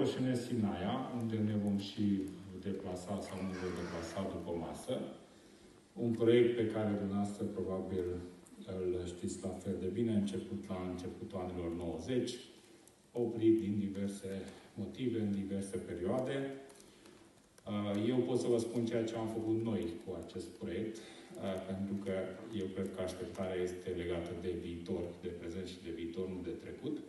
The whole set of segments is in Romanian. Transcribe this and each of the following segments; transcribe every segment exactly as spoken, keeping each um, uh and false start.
Orășenesc Sinaia, unde ne vom și deplasa sau nu vom deplasa după masă. Un proiect pe care dumneavoastră probabil îl știți la fel de bine, început la începutul anilor nouăzeci, oprit din diverse motive, în diverse perioade. Eu pot să vă spun ceea ce am făcut noi cu acest proiect, pentru că eu cred că așteptarea este legată de viitor, de prezent și de viitor, nu de trecut.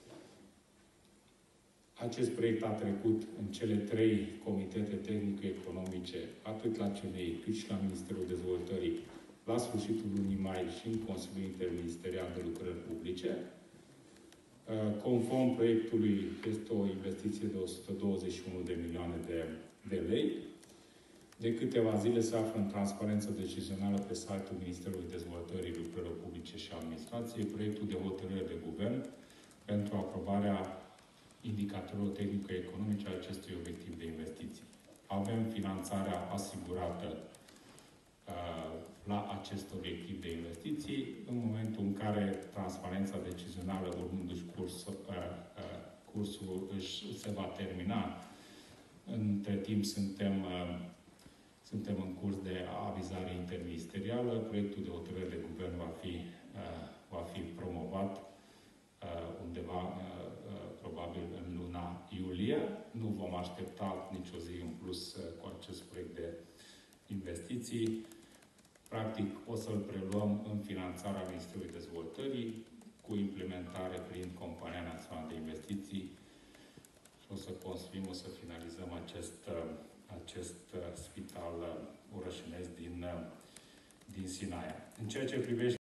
Acest proiect a trecut în cele trei comitete tehnico-economice, atât la C N I, cât și la Ministerul Dezvoltării, la sfârșitul lunii mai și în Consiliul Interministerial de Lucrări Publice. Conform proiectului, este o investiție de o sută douăzeci și unu de milioane de, de lei. De câteva zile se află în transparență decizională pe site-ul Ministerului Dezvoltării, Lucrărilor Publice și Administrației proiectul de hotărâre de guvern pentru aprobarea indicatorilor tehnico-economice a acestui obiectiv de investiții. Avem finanțarea asigurată uh, la acest obiectiv de investiții în momentul în care transparența decizională, urmându-și curs, uh, uh, cursul, își, se va termina. Între timp suntem, uh, suntem în curs de avizare interministerială. Proiectul de hotărâre de guvern va fi, uh, va fi promovat uh, undeva uh, probabil în luna iulie. Nu vom aștepta nicio zi în plus cu acest proiect de investiții. Practic, o să-l preluăm în finanțarea Ministerului Dezvoltării, cu implementare prin Compania Națională de Investiții și o să construim, o să finalizăm acest, acest spital orășenesc din, din Sinaia. În ceea ce privește